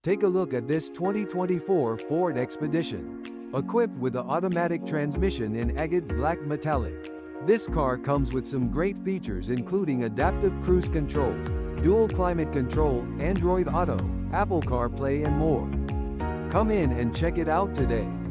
Take a look at this 2024 Ford Expedition. Equipped with an automatic transmission in agate black metallic. This car comes with some great features including adaptive cruise control, dual climate control, Android Auto, Apple CarPlay and more. Come in and check it out today.